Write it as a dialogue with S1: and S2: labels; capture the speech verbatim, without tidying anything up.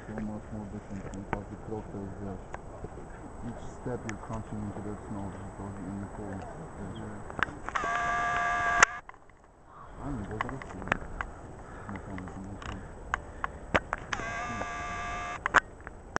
S1: so much more different because the croqueta is just each step you're crunching into that snow as opposed to in the cold stuff. Yeah. Aynen, bozar etsin. Ne kalmasın, ne kalmasın.